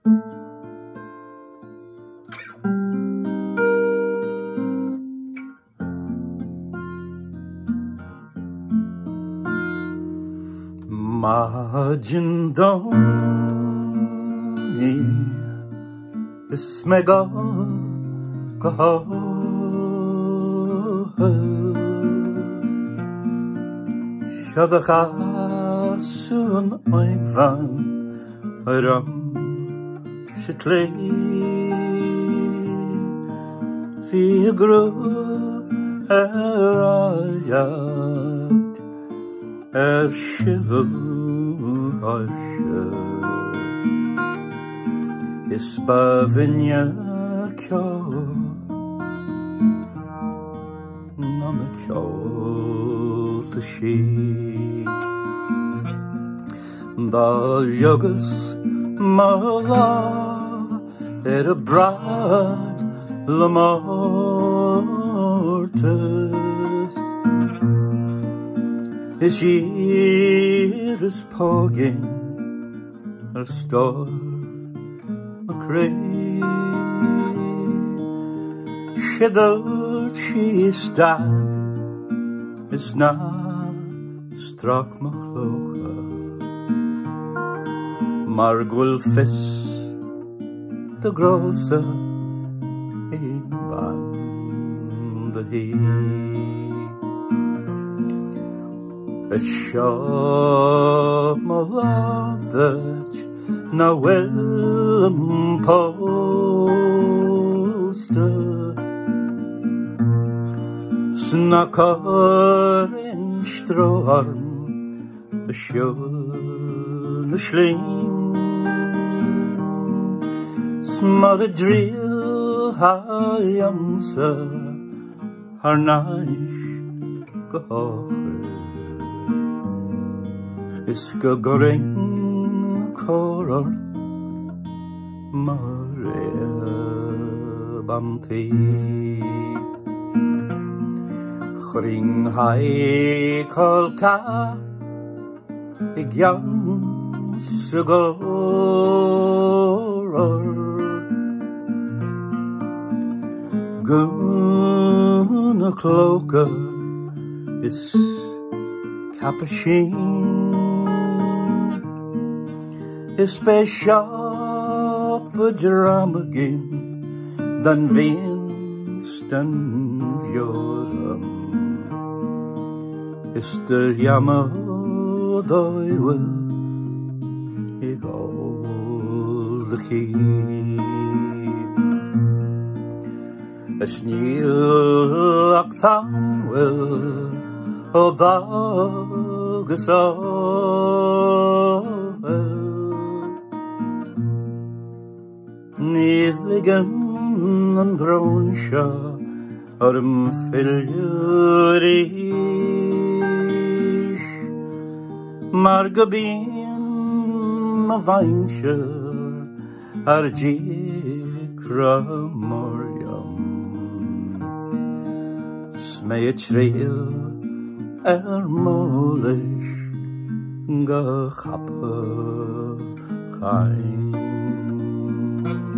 Majin doni ismega kaha shagachasun oigvan ram shitlei figru erayat shivu Isbavinya kyo Nana kyo tashi Dal yogas mala brad lamortes Is year is pogging a star a cray Shedder she stad is na strak machlocha Margul fis the grosse in band the A shop that now well poster Snackar in Stroarm a schöne Schling Smother drill hayamsa har naish gehocher Iska goring koror Maria Banti Chring hai kolka Igyan sugoror Guna cloka is capuchin Special dramagin dan vinstan vjoram Is der jammer døyvel I Gaelge Es Nioclás Tóibín o dagus Níligan an bronsha filiúris Margabín ma vaimse jícra moriam Smea tríl mólis ga chapa chaim